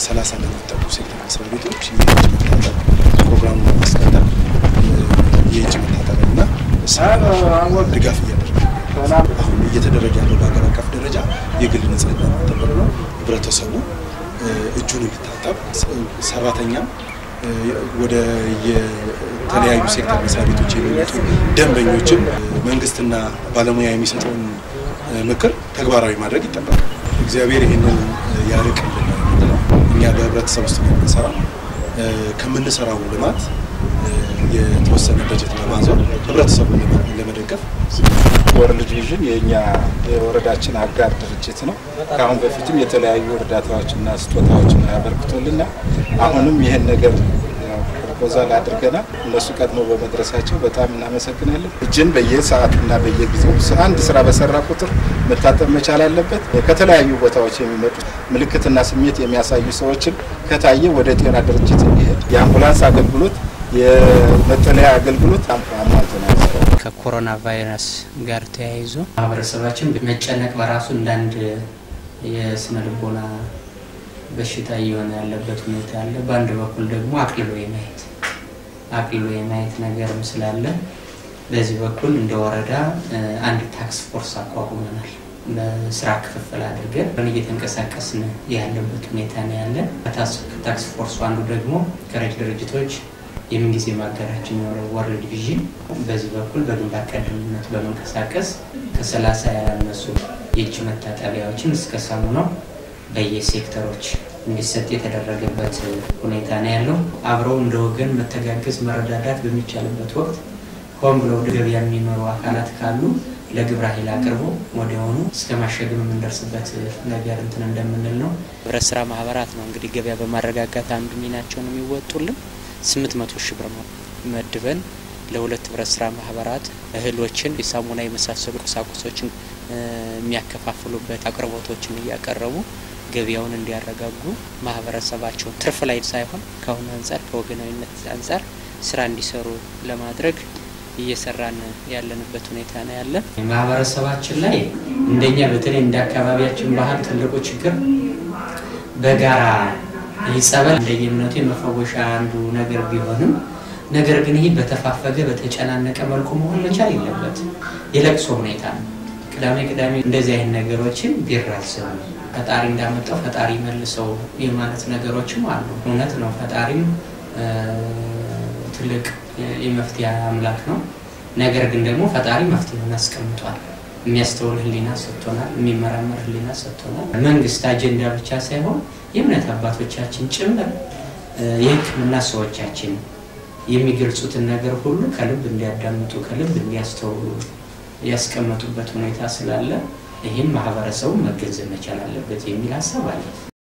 30 ለሚጠጉ ሴክተር መስሪያ ቤቶች የእጅ መታጠብ ፕሮግራም ማስቀጠል የእጅ መታጠብና ድጋፍ እያደረገ አሁን እየተደረገ ያለው በአገር አቀፍ ደረጃ የግል ንጽህና መጠበቅ ነው። ህብረተሰቡ እጁን እንዲታጠብ ሰራተኛ ወደ የተለያዩ ሴክተር መስሪያ ቤቶች የሚመጡ ደንበኞችም መንግስትና ባለሙያ የሚሰጡን ምክር ተግባራዊ ማድረግ ይጠበቃል። እግዚአብሔር ይሄንን ያርቅልን ነው። እኛ በህብረተሰብ ውስጥ የምንሰራው ከምንሰራው ልማት የተወሰነ በጀት ለማዞር ህብረተሰቡን ለመደገፍ ወርልድ ቪዥን የኛ የወረዳችን አጋር ድርጅት ነው። ካሁን በፊትም የተለያዩ እርዳታዎችና ስጦታዎችን ያበርክቶልና አሁንም ይሄን ነገር ፕሮፖዛል አድርገና እነሱ ቀድሞ በመድረሳቸው በጣም እናመሰግናለን። እጅን በየሰዓቱና በየጊዜው አንድ ስራ በሰራ ቁጥር መታጠብ መቻል አለበት። ከተለያዩ ቦታዎች የሚመጡ ምልክትና ስሜት የሚያሳዩ ሰዎችን ከታየ ወደ ጤና ድርጅት እንዲሄድ የአምቡላንስ አገልግሎት የመጠለያ አገልግሎት አሟልተናል። ከኮሮና ቫይረስ ጋር ተያይዞ ማህበረሰባችን በመጨነቅ በራሱ እንዳንድ የስነ ልቦና በሽታ እየሆነ ያለበት ሁኔታ አለ። በአንድ በኩል ደግሞ አቅልሎ የማየት ነገርም ስላለ በዚህ በኩል እንደ ወረዳ አንድ ታክስ ፎርስ አቋቁመናል። በስራ ክፍፍል አድርገን እየተንቀሳቀስን ያለበት ሁኔታ ነው ያለ። ታክስ ፎርሱ አንዱ ደግሞ ከረጅ ድርጅቶች የምንጊዜ ማጋራችን ነው ወርልድ ቪዥን በዚህ በኩል በግንባር ቀደምትነት በመንቀሳቀስ ከ30 ያላነሱ የእጅ መታጠቢያዎችን እስከ ሳሙናው በየሴክተሮች እንዲሰጥ የተደረገበት ሁኔታ ነው ያለው። አብረው እንደ ወገን መተጋገዝ መረዳዳት በሚቻልበት ወቅት ሆም ብለው ገበያ የሚኖሩ አካላት ካሉ ለግብረ ኃይል አቅርቦ ወዲያውኑ እስከ ማሸግም እንደርስበት ነገር እንትን እንደምንል ነው። ህብረት ስራ ማህበራት ነው እንግዲህ ገበያ በማረጋጋት አንዱ ሚናቸውን የሚወጡልን 800 ሺህ ብር መድበን ለሁለት ህብረት ስራ ማህበራት እህሎችን የሳሙና የመሳሰሉ ቁሳቁሶችን የሚያከፋፍሉበት አቅርቦቶችን እያቀረቡ ገበያውን እንዲያረጋጉ ማህበረሰባቸው ትርፍ ላይ ሳይሆን ከሆነ አንፃር ከወገናዊነት አንፃር ስራ እንዲሰሩ ለማድረግ እየሰራን ያለንበት ሁኔታ ነው ያለ። ማህበረሰባችን ላይ እንደኛ በተለይ እንደ አካባቢያችን ባህል ትልቁ ችግር በጋራ ይጸበል እንደየምነቱ የመፈወሻ አንዱ ነገር ቢሆንም ነገር ግን ይሄ በተፋፈገ በተጨናነቀ መልኩ መሆን መቻል የለበት። የለቅሶ ሁኔታ ነው። ቅዳሜ እንደዚህ አይነት ነገሮችን ቢራዘሙ ፈጣሪ እንዳመጣው ፈጣሪ መልሰው የማለት ነገሮችም አሉ። እውነት ነው። ፈጣሪም ትልቅ የመፍትሄ አምላክ ነው። ነገር ግን ደግሞ ፈጣሪ መፍትሄውን አስቀምጧል። የሚያስተውል ህሊና ሰጥቶናል። የሚመራመር ህሊና ሰጥቶናል። መንግስት አጀንዳ ብቻ ሳይሆን የእምነት አባቶቻችን ጭምር የህክምና ሰዎቻችን የሚገልጹትን ነገር ሁሉ ከልብ እንዲያዳምጡ ከልብ እንዲያስተውሉ ያስቀመጡበት ሁኔታ ስላለ ይሄን ማህበረሰቡ መገንዘብ መቻል አለበት የሚል ሐሳብ አለ።